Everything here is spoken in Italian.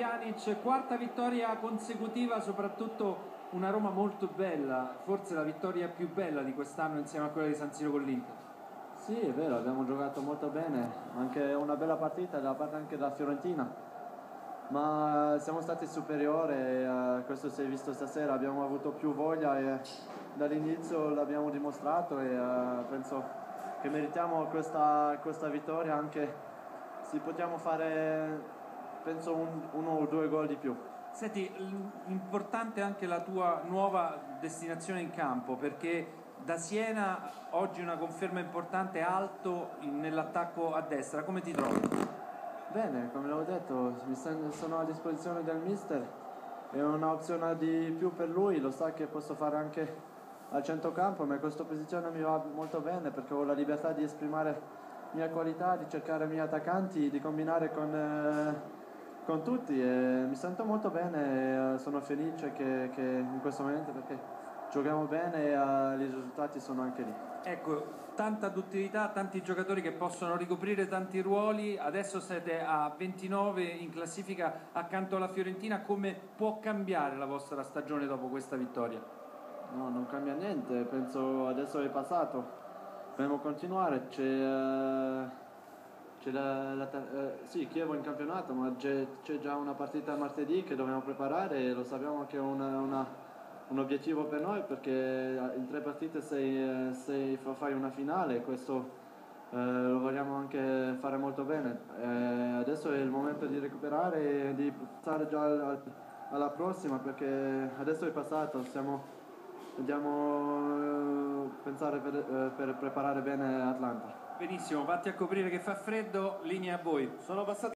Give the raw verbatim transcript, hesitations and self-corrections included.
Pjanic, quarta vittoria consecutiva, soprattutto una Roma molto bella, forse la vittoria più bella di quest'anno insieme a quella di San Siro con l'Inter. Sì, è vero, abbiamo giocato molto bene, anche una bella partita da parte anche della Fiorentina, ma siamo stati superiori e uh, questo si è visto stasera, abbiamo avuto più voglia e dall'inizio l'abbiamo dimostrato e uh, penso che meritiamo questa, questa vittoria, anche se possiamo fare penso un, uno o due gol di più. Senti, importante anche la tua nuova destinazione in campo, perché da Siena oggi una conferma importante, alto nell'attacco a destra, come ti trovi? Bene, come l'avevo detto, mi sono a disposizione del mister, è un'opzione di più per lui, lo sa che posso fare anche al centrocampo, ma questa posizione mi va molto bene perché ho la libertà di esprimere mia qualità, di cercare i miei attaccanti, di combinare con, eh, con tutti e mi sento molto bene e sono felice che, che in questo momento perché giochiamo bene e uh, i risultati sono anche lì. Ecco, tanta duttilità, tanti giocatori che possono ricoprire tanti ruoli, adesso siete a ventinove in classifica accanto alla Fiorentina, come può cambiare la vostra stagione dopo questa vittoria? No, non cambia niente, penso adesso è passato, dobbiamo continuare, c'è, uh, c'è la, la, uh, sì, Chievo in campionato, ma c'è, c'è già una partita martedì che dobbiamo preparare e lo sappiamo che è una, una, un obiettivo per noi perché in tre partite sei, sei, fai una finale e questo uh, lo vogliamo anche fare molto bene. E adesso è il momento di recuperare e di passare già al, al, alla prossima perché adesso è passato, siamo... Dobbiamo pensare per, per preparare bene Atlanta. Benissimo, vatti a coprire che fa freddo, linea a voi. Sono passati